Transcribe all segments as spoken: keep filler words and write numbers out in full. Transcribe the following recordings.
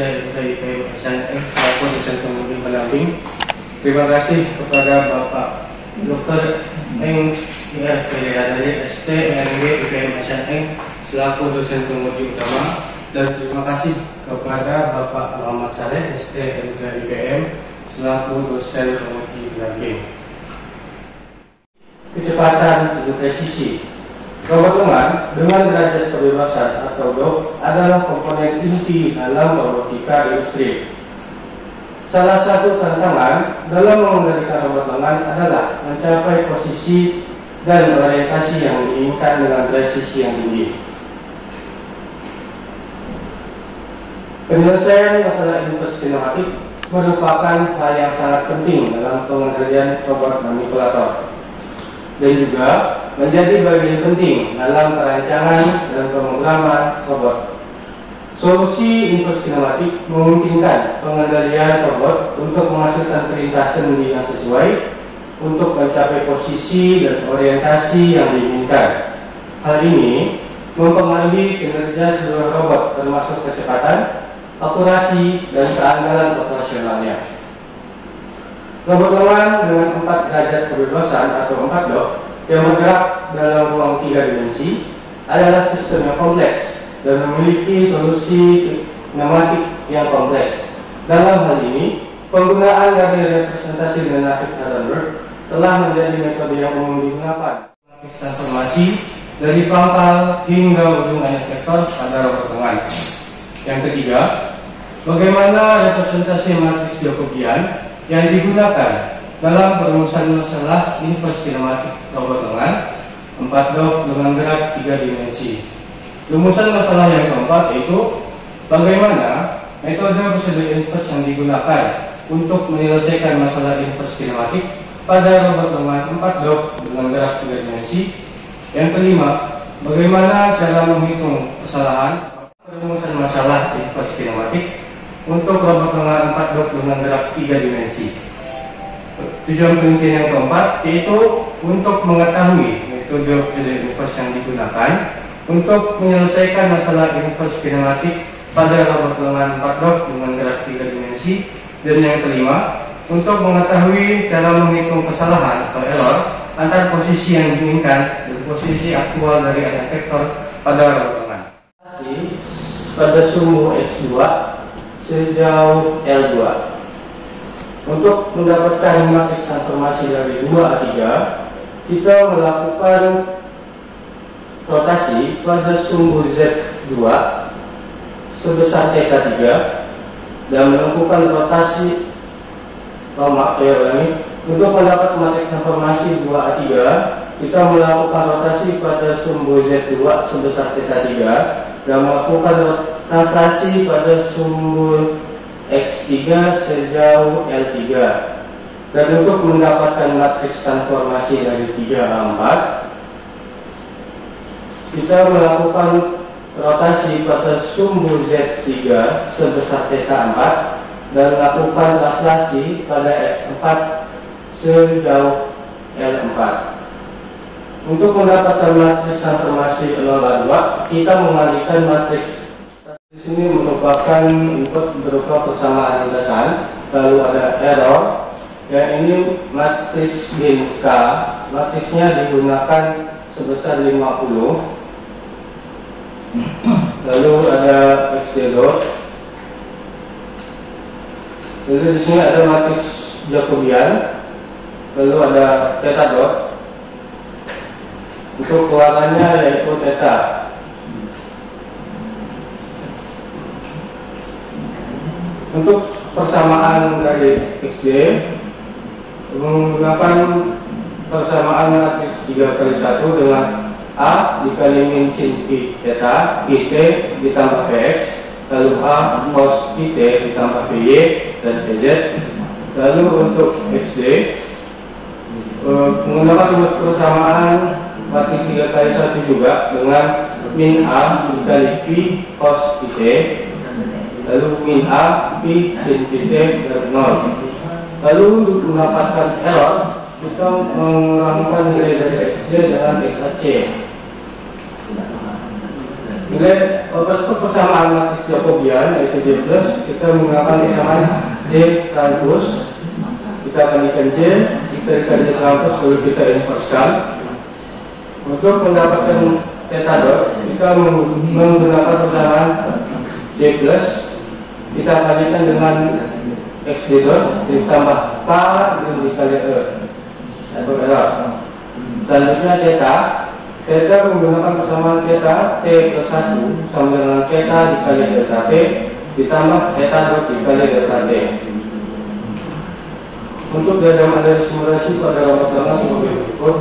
M K I P M S N X maupun dosen pembimbing pendamping. Terima kasih kepada Bapak Doktor Eng I R Pilihan S T M G I P M S N X selaku dosen penguji utama, dan terima kasih kepada Bapak Muhammad Saleh S T M G I P M selaku dosen penguji pendamping. Kecepatan dan presisi. Robot lengan dengan derajat kebebasan atau D O F adalah komponen inti dalam robotika industri. Salah satu tantangan dalam mengendalikan robot lengan adalah mencapai posisi dan orientasi yang diinginkan dengan presisi yang tinggi. Penyelesaian masalah inverse kinematik merupakan hal yang sangat penting dalam pengendalian robot manipulator, dan juga menjadi bagian penting dalam perancangan dan pemrograman robot. Solusi inverse kinematik memungkinkan pengendalian robot untuk menghasilkan perintah sendi yang sesuai untuk mencapai posisi dan orientasi yang diinginkan. Hal ini mempengaruhi kinerja seluruh robot, termasuk kecepatan, akurasi, dan keandalan operasionalnya. Robot lengan dengan empat derajat kebebasan atau empat D O F yang bergerak dalam ruang tiga dimensi adalah sistem yang kompleks dan memiliki solusi kinematik yang kompleks. Dalam hal ini, penggunaan dari representasi dinamik Allenberg telah menjadi metode yang umum digunakan. Transformasi dari pangkal hingga ujung efektor pada robot lengan. Yang ketiga, bagaimana representasi matriks Jacobian yang digunakan dalam perumusan masalah inverse kinematik robot lengan empat D O F dengan gerak tiga dimensi. Rumusan masalah yang keempat yaitu bagaimana metode prosedur inverse yang digunakan untuk menyelesaikan masalah inverse kinematik pada robot lengan empat D O F dengan gerak tiga dimensi. Yang kelima, bagaimana cara menghitung kesalahan perumusan masalah inverse kinematik untuk robot lengan empat D O F dengan gerak tiga dimensi. Tujuan penelitian yang keempat yaitu untuk mengetahui metode inverse yang digunakan untuk menyelesaikan masalah inverse kinematik pada robot lengan empat D O F dengan gerak tiga dimensi. Dan yang kelima, untuk mengetahui cara menghitung kesalahan atau error antar posisi yang diinginkan dan posisi aktual dari efektor pada robot lengan. Pada sumbu X dua sejauh L dua. Untuk mendapatkan matriks transformasi dari dua A tiga, kita melakukan rotasi pada sumbu Z dua sebesar theta tiga dan melakukan rotasi oh maaf saya ulangi untuk mendapat matriks transformasi dua A tiga, kita melakukan rotasi pada sumbu Z dua sebesar theta tiga dan melakukan translasi pada sumbu X tiga sejauh L tiga. Dan untuk mendapatkan matriks transformasi dari tiga A empat, kita melakukan rotasi pada sumbu Z tiga sebesar theta empat dan melakukan translasi pada X empat sejauh L empat. Untuk mendapatkan matriks transformasi nol A dua, kita mengalihkan matriks. Di sini merupakan input berupa persamaan lintasan, lalu ada error. Yang ini matriks gain K, matriksnya digunakan sebesar lima puluh. Lalu ada X D dot. Lalu di sini ada matriks Jacobian. Lalu ada theta dot. Untuk keluarannya yaitu theta. Untuk persamaan dari X D menggunakan persamaan matriks tiga kali satu dengan A dikali min sin pi theta I T ditambah Px, lalu A cos I T ditambah Py dan Pz. Lalu untuk X D menggunakan rumus persamaan matriks tiga kali satu juga dengan min A dikali pi cos I T, lalu min A pi sin pi T dan nol. Lalu untuk mendapatkan error, kita mengurangkan nilai dari X D dengan X A C. Nilai bentuk persamaan matriks Jacobian yaitu J plus, kita menggunakan persamaan J transpose. Kita bandingkan J, kita dikali J transpose, lalu kita inverskan. Untuk mendapatkan theta dot, kita menggunakan persamaan J plus, kita kalikan dengan X D dot ditambah K dikali E atau error. Selanjutnya theta, theta menggunakan persamaan theta T plus satu sama dengan theta dikali delta T ditambah theta dot dikali delta T. Untuk diagram dari simulasi itu ada gambar tengah sebagai berikut.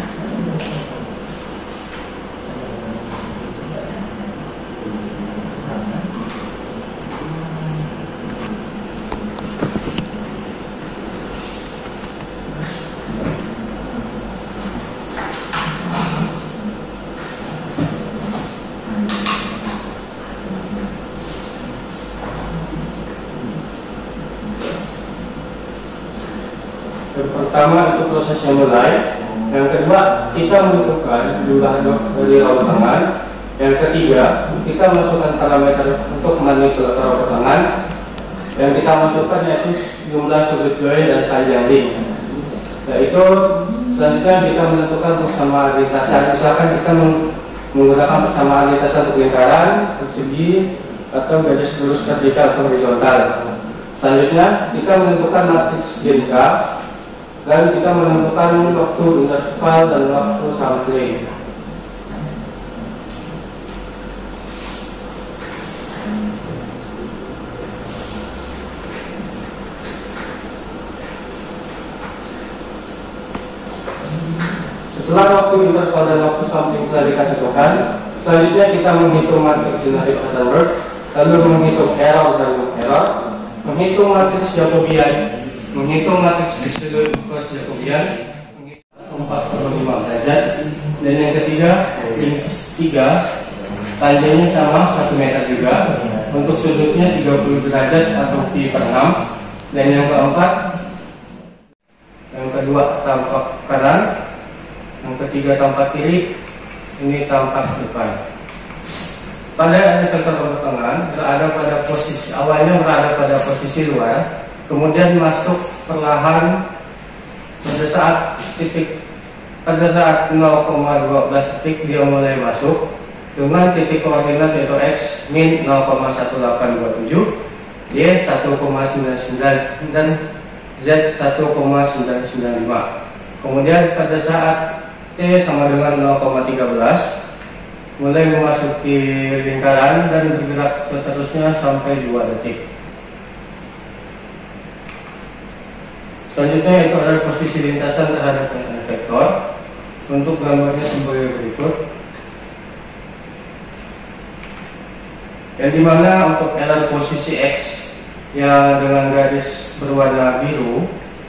Yang pertama itu prosesnya mulai. Yang kedua kita menentukan jumlah dot dari raut tangan. Yang ketiga kita masukkan parameter untuk manipulator raut tangan. Yang kita masukkan yaitu jumlah sudut join dan panjang link. Yaitu selanjutnya kita menentukan persamaan lintasan. Misalkan kita menggunakan persamaan lintasan untuk lingkaran, persegi, atau garis lurus vertikal atau horizontal. Selanjutnya kita menentukan matriks G K dan kita menentukan waktu interval dan waktu sampling. Setelah waktu interval dan waktu sampling telah ditentukan, selanjutnya kita menghitung matriks Hinault Attenborough, lalu menghitung error dan error, menghitung matriks Jacobian, menghitung matriks Epsilon plus Jacobian, empat puluh lima derajat, dan yang ketiga, tiga panjangnya sama satu meter juga, untuk sudutnya tiga puluh derajat atau pi per enam, dan yang keempat, yang kedua tampak kanan, yang ketiga tampak kiri, ini tampak depan. Pada indikator pertengahan berada pada posisi awalnya berada pada posisi luar, kemudian masuk perlahan pada saat titik pada saat nol koma satu dua detik dia mulai masuk dengan titik koordinat yaitu x min nol koma satu delapan dua tujuh, y satu koma sembilan sembilan dan z satu koma sembilan sembilan lima. Kemudian pada saat t sama dengan nol koma satu tiga mulai memasuki lingkaran dan bergerak seterusnya sampai dua detik. Selanjutnya itu adalah posisi lintasan terhadap vektor. Untuk gambarnya sebagai berikut. Yang dimana untuk error posisi x yang dengan garis berwarna biru,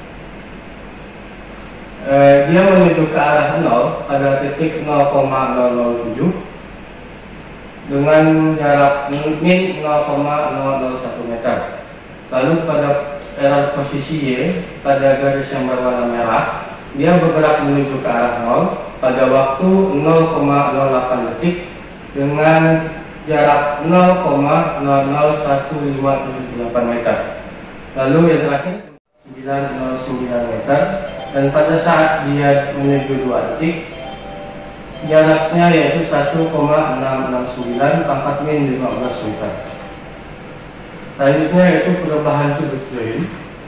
eh, dia menuju ke arah nol pada titik nol koma nol nol tujuh dengan jarak min nol koma nol nol satu meter. Lalu pada error posisi Y pada garis yang berwarna merah, dia bergerak menuju ke arah nol pada waktu nol koma nol delapan detik dengan jarak nol koma nol nol satu lima tujuh delapan meter. Lalu yang terakhir sembilan nol sembilan meter, dan pada saat dia menuju dua detik jaraknya yaitu satu koma enam enam sembilan pangkat min lima belas meter. Selanjutnya yaitu perubahan sudut join.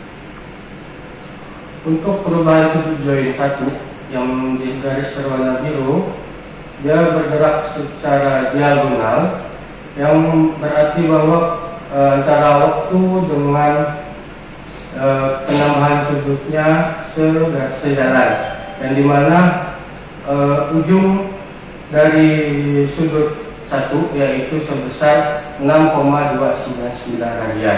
Untuk perubahan sudut join satu yang di garis berwarna biru, dia bergerak secara diagonal, yang berarti bahwa e, antara waktu dengan e, penambahan sudutnya sejalan, yang dimana e, ujung dari sudut satu yaitu sebesar enam koma dua sembilan sembilan radian.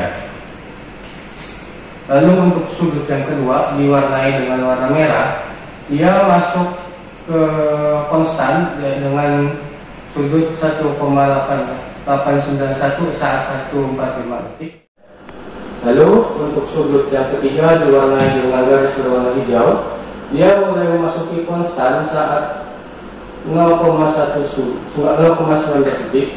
Lalu untuk sudut yang kedua diwarnai dengan warna merah, dia masuk ke konstan ya, dengan sudut satu koma delapan sembilan satu saat seratus empat puluh lima detik. Lalu untuk sudut yang ketiga diwarnai dengan garis berwarna hijau, dia mulai memasuki konstan saat nol koma sembilan detik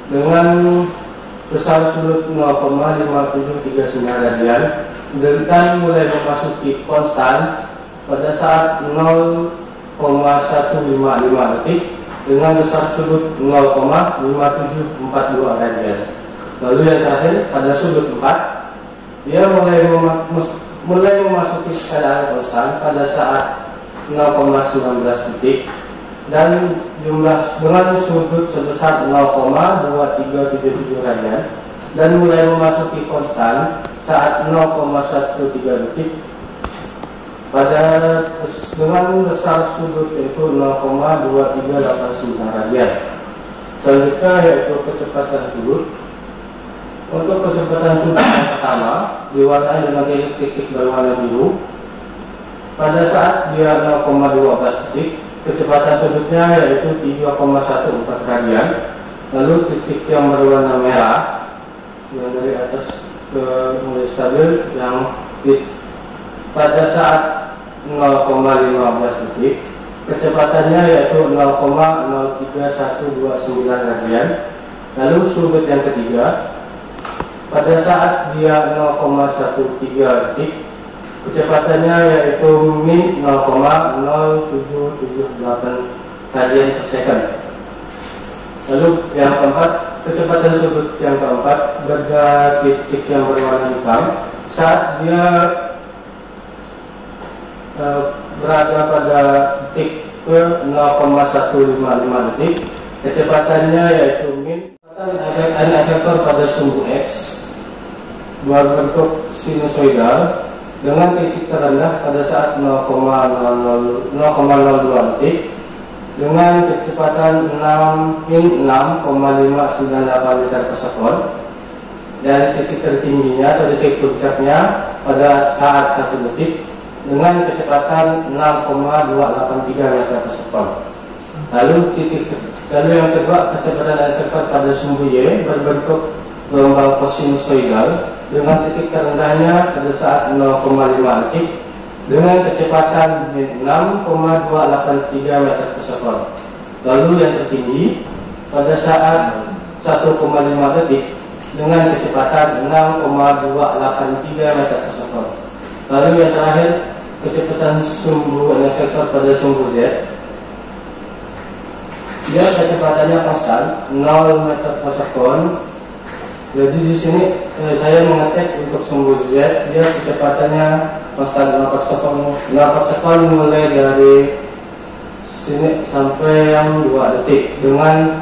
dengan besar sudut nol koma lima tujuh tiga sembilan radian dan mulai memasuki konstan pada saat nol koma satu lima lima detik dengan besar sudut nol koma lima tujuh empat dua radian. Lalu yang terakhir pada sudut empat, dia mulai mem mulai memasuki keadaan konstan pada saat nol koma satu sembilan detik dan jumlah dengan sudut sebesar nol koma dua tiga tujuh tujuh radian dan mulai memasuki konstan saat nol koma satu tiga detik pada dengan besar sudut yaitu nol koma dua tiga delapan sembilan radian. Selanjutnya yaitu kecepatan sudut. Untuk kecepatan sudut yang pertama diwarnai dengan titik berwarna biru. Pada saat dia nol koma satu dua detik, kecepatan sudutnya yaitu tiga koma satu empat radian. Lalu titik yang berwarna merah yang dari atas ke mulai stabil yang di, pada saat nol koma lima belas detik, kecepatannya yaitu nol koma nol tiga satu dua sembilan radian. Lalu sudut yang ketiga pada saat dia nol koma satu tiga detik, kecepatannya yaitu min nol koma nol tujuh tujuh delapan radian per second. Lalu yang keempat, kecepatan sudut yang keempat pada titik yang berwarna hitam saat dia e, berada pada titik ke nol koma satu lima lima detik, kecepatannya yaitu min. Kecepatan efektor pada sumbu X berbentuk sinusoidal dengan titik terendah pada saat nol koma nol dua detik dengan kecepatan enam koma lima sembilan delapan meter per sekon dan titik tertingginya atau titik puncaknya pada saat satu detik dengan kecepatan enam koma dua delapan tiga meter per sekon. Lalu titik lalu yang kedua, kecepatan efektor pada sumbu Y berbentuk gelombang kosinusoidal dengan titik terendahnya pada saat nol koma lima detik dengan kecepatan enam koma dua delapan tiga meter per sekon. Lalu yang tertinggi pada saat satu koma lima detik dengan kecepatan enam koma dua delapan tiga meter per sekon. Lalu yang terakhir, kecepatan sumbu efektor pada sumbu Z, dia kecepatannya konstan nol meter per sekon. Jadi di sini eh, saya mengetik untuk sumbu Z, dia kecepatannya konstan nol per sekon, nol per sekon mulai dari sini sampai yang dua detik dengan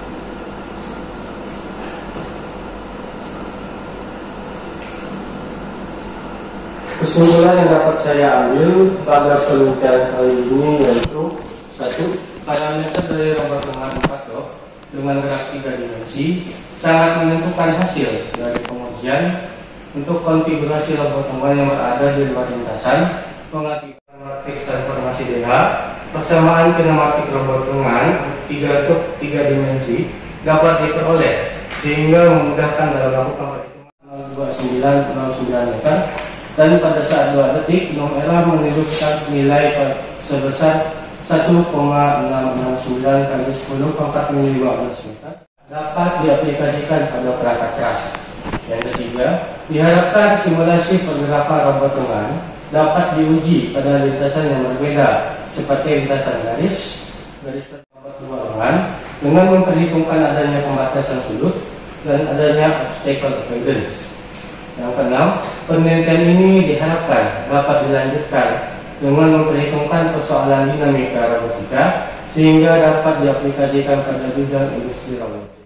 kesimpulan yang dapat saya ambil pada penelitian kali ini yaitu satu, parameter dari robot dengan empat dok dengan gerak tiga dimensi sangat menentukan hasil dari pengujian untuk konfigurasi robot temuan yang berada di luar lintasan, pengaktifan matriks transformasi D H, persamaan kinematik robot dengan tiga dok tiga dimensi dapat diperoleh sehingga memudahkan dalam melakukan perhitungan nol dua sembilan nol sembilan meter dan pada saat dua detik Nomera menunjukkan nilai sebesar satu koma enam enam sembilan kali sepuluh pangkat min lima belas meter dapat diaplikasikan pada perangkat keras. Yang ketiga, diharapkan simulasi pergerakan robot lengan dapat diuji pada lintasan yang berbeda seperti lintasan garis, garis robot dua lengan dengan memperhitungkan adanya pembatasan sudut dan adanya obstacle avoidance. Yang keenam, penelitian ini diharapkan dapat dilanjutkan dengan memperhitungkan persoalan dinamika robotika sehingga dapat diaplikasikan pada bidang industri robotik.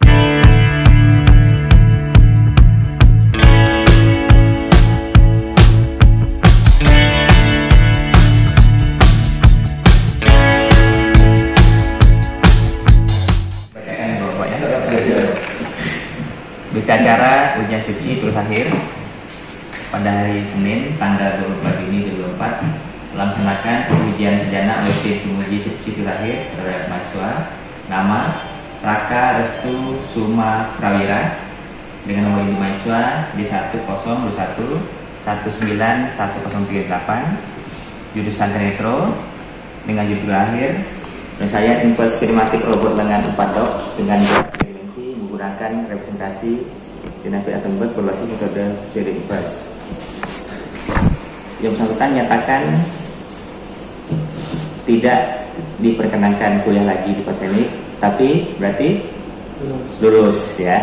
Berita acara ujian skripsi tugas akhir pada hari Senin tanggal dua puluh empat Juni dua ribu dua puluh empat melaksanakan ujian sarjana oleh tim uji skripsi tugas akhir terhadap mahasiswa. Nama Raka Restu Suma Prawira dengan nomor induk mahasiswa D satu nol dua satu satu sembilan satu nol tiga delapan, jurusan Elektro dengan judul akhir. Dan saya infos kinematik robot dengan empat dok dengan dimensi menggunakan menggunakan representasi dinamik atau membuat berbasis metode teori bebas. Yang bersangkutan nyatakan tidak diperkenankan kuliah lagi di Politeknik, tapi berarti lulus ya.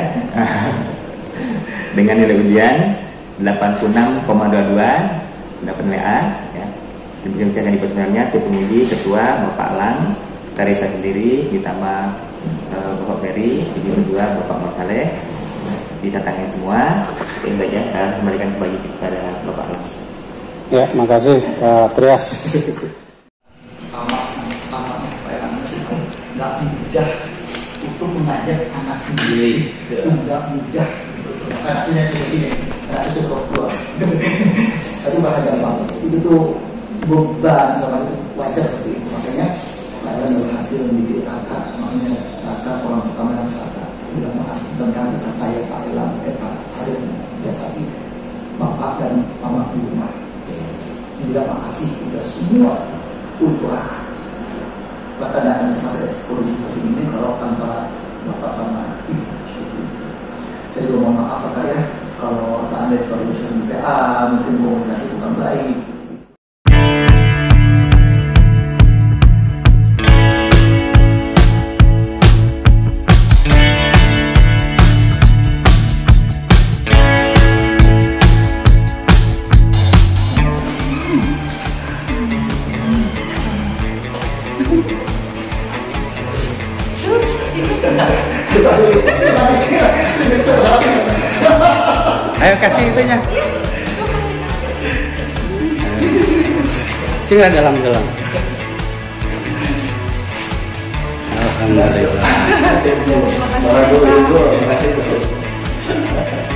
Dengan nilai ujian delapan puluh enam koma dua dua, dapat nilai A ya. Demikian di personelnya tim penguji ketua Bapak Alang, dari saya sendiri ditambah uh, Bapak Ferry, jadi kedua Bapak Marsaleh, ditatangin semua. Ini saja, saya kembalikan kembali kepada Bapak Alang. Ya, makasih Pak Trias. Amatnya Pak Alang nggak mudah untuk mengajak anak sendiri, itu nggak mudah. Anak sini sini sini, anak suruh keluar. Tapi bahaya banget. Itu tuh beban, sama itu wajar seperti itu. Makanya Pak Alang berhasil mendidik kakak, makanya kakak orang pertama yang kakak bilang makasih dan kami bukan saya Pak Alang, eh Pak saya biasa ini Bapak dan Mama di rumah. Bilang makasih sudah semua untuk rakyat. Bahkan akan sampai polisi ini kalau tanpa Bapak sama Ibu. Saya juga mohon maaf Pak ya, kalau seandainya kalau bisa di P A mungkin komunikasi bukan baik. Ayo kasih itunya. Sini dalam dalam. Alhamdulillah. Terima kasih.